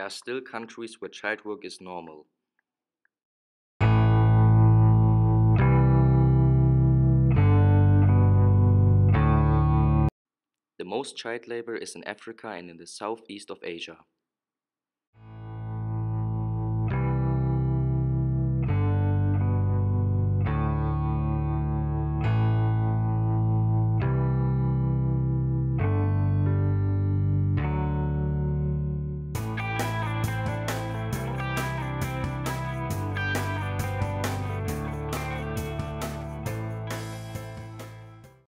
are still countries where child work is normal. The most child labor is in Africa and in the southeast of Asia.